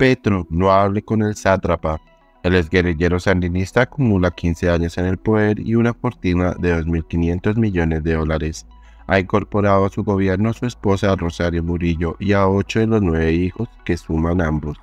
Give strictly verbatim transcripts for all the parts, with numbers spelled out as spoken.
Petro, no hable con el sátrapa. El exguerrillero sandinista acumula quince años en el poder y una fortuna de dos mil quinientos millones de dólares. Ha incorporado a su gobierno a su esposa Rosario Murillo y a ocho de los nueve hijos que suman ambos.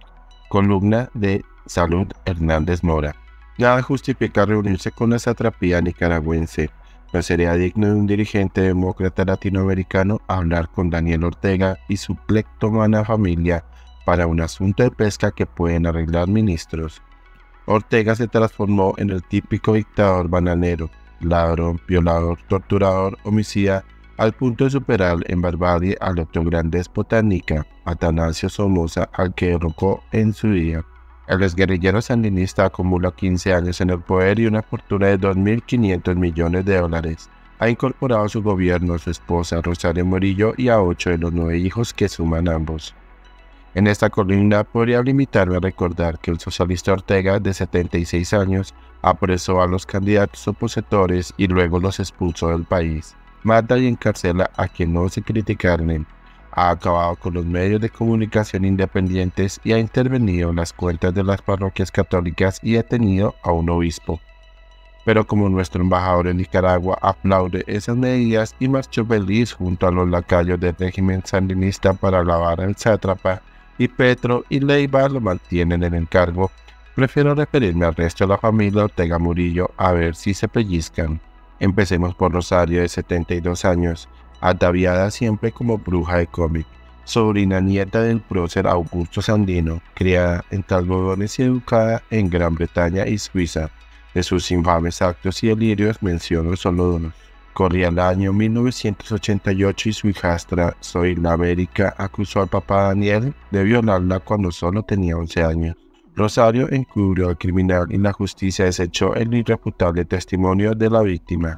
Columna de Salud Hernández Mora. Nada justifica reunirse con la satrapía nicaragüense. No sería digno de un dirigente demócrata latinoamericano hablar con Daniel Ortega y su cleptómana familia para un asunto de pesca que pueden arreglar ministros. Ortega se transformó en el típico dictador bananero, ladrón, violador, torturador, homicida, al punto de superar en barbarie al otro gran déspota nica, Atanasio Somoza, al que derrocó en su día. El exguerrillero sandinista acumula quince años en el poder y una fortuna de dos mil quinientos millones de dólares. Ha incorporado a su gobierno a su esposa Rosario Murillo y a ocho de los nueve hijos que suman ambos. En esta columna podría limitarme a recordar que el socialista Ortega, de setenta y seis años, apresó a los candidatos opositores y luego los expulsó del país. Mata y encarcela a quien no se criticaron. Ha acabado con los medios de comunicación independientes y ha intervenido en las cuentas de las parroquias católicas y detenido a un obispo. Pero como nuestro embajador en Nicaragua aplaude esas medidas y marchó feliz junto a los lacayos del régimen sandinista para alabar al sátrapa, y Petro y Leiva lo mantienen en el cargo, prefiero referirme al resto de la familia Ortega Murillo a ver si se pellizcan. Empecemos por Rosario, de setenta y dos años, ataviada siempre como bruja de cómic, sobrina nieta del prócer Augusto Sandino, criada entre algodones y educada en Gran Bretaña y Suiza. De sus infames actos y delirios menciono solo dos. Corría el año mil novecientos ochenta y ocho y su hijastra, Zoila América, acusó al papá Daniel de violarla cuando solo tenía once años. Rosario encubrió al criminal y la justicia desechó el irrefutable testimonio de la víctima.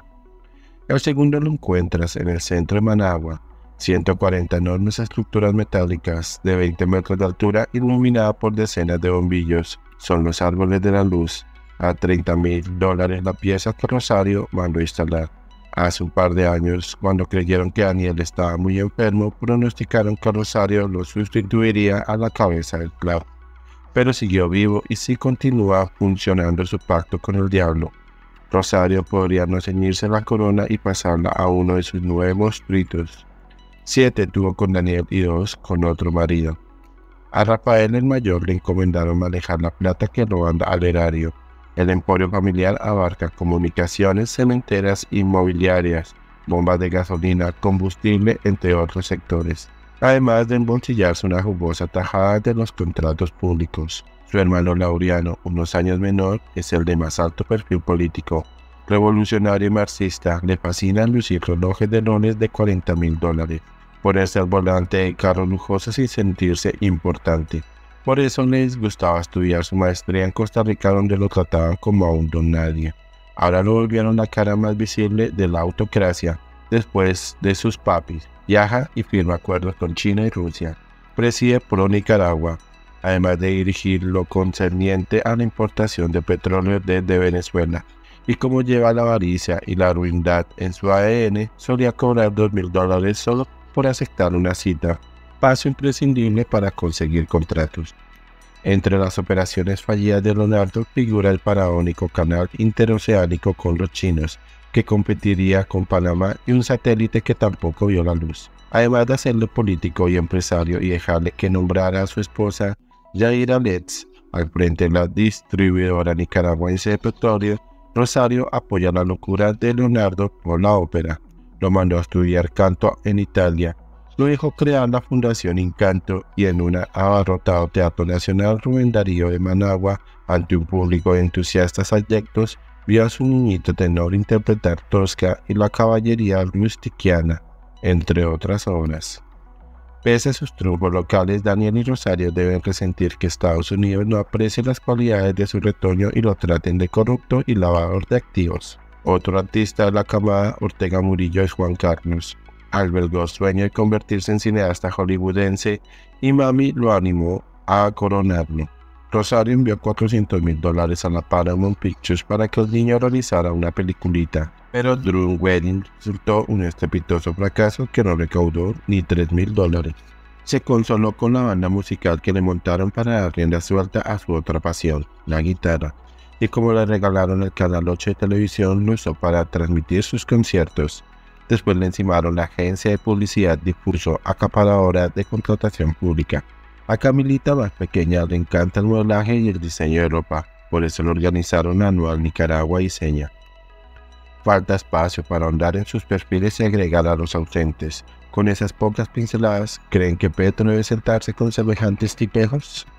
El segundo lo encuentras en el centro de Managua, ciento cuarenta enormes estructuras metálicas de veinte metros de altura iluminadas por decenas de bombillos. Son los árboles de la luz, a treinta mil dólares la pieza que Rosario mandó instalar. Hace un par de años, cuando creyeron que Daniel estaba muy enfermo, pronosticaron que Rosario lo sustituiría a la cabeza del clavo. Pero siguió vivo y sí continúa funcionando su pacto con el diablo. Rosario podría no ceñirse la corona y pasarla a uno de sus nueve monstruitos. Siete tuvo con Daniel y dos con otro marido. A Rafael el mayor le encomendaron manejar la plata que roban al erario. El emporio familiar abarca comunicaciones, cementeras, inmobiliarias, bombas de gasolina, combustible, entre otros sectores, además de embolsillarse una jugosa tajada de los contratos públicos. Su hermano Laureano, unos años menor, es el de más alto perfil político. Revolucionario y marxista, le fascina lucir relojes de lones de cuarenta mil dólares, ponerse al volante de carros lujosos y sentirse importante. Por eso les gustaba estudiar su maestría en Costa Rica, donde lo trataban como a un don nadie. Ahora lo volvieron la cara más visible de la autocracia, después de sus papis. Viaja y firma acuerdos con China y Rusia. Preside Pro Nicaragua, además de dirigir lo concerniente a la importación de petróleo desde Venezuela. Y como lleva la avaricia y la ruindad en su A D N, solía cobrar dos mil dólares solo por aceptar una cita, paso imprescindible para conseguir contratos. Entre las operaciones fallidas de Leonardo figura el faraónico canal interoceánico con los chinos, que competiría con Panamá, y un satélite que tampoco vio la luz. Además de hacerlo político y empresario y dejarle que nombrara a su esposa Yaira Letts al frente de la distribuidora nicaragüense de petróleo, Rosario apoya la locura de Leonardo por la ópera. Lo mandó a estudiar canto en Italia. Lo dejó crear la Fundación Incanto y en un abarrotado Teatro Nacional Rubén Darío de Managua, ante un público de entusiastas adyectos, vio a su niñito tenor interpretar Tosca y la caballería rustiquiana, entre otras obras. Pese a sus triunfos locales, Daniel y Rosario deben resentir que Estados Unidos no aprecie las cualidades de su retoño y lo traten de corrupto y lavador de activos. Otro artista de la camada Ortega Murillo es Juan Carlos. Albergó sueño de convertirse en cineasta hollywoodense y mami lo animó a coronarlo. Rosario envió cuatrocientos mil dólares a la Paramount Pictures para que el niño realizara una peliculita, pero Dream Wedding resultó un estrepitoso fracaso que no recaudó ni tres mil dólares. Se consoló con la banda musical que le montaron para dar rienda suelta a su otra pasión, la guitarra, y como le regalaron el Canal ocho de televisión, lo usó para transmitir sus conciertos. Después le encimaron la agencia de publicidad difuso acaparadora de contratación pública. A Camilita, más pequeña, le encanta el modelaje y el diseño de ropa, por eso le organizaron la anual Nicaragua Diseña. Falta espacio para ahondar en sus perfiles y agregar a los ausentes. Con esas pocas pinceladas, ¿creen que Petro debe sentarse con semejantes tipejos?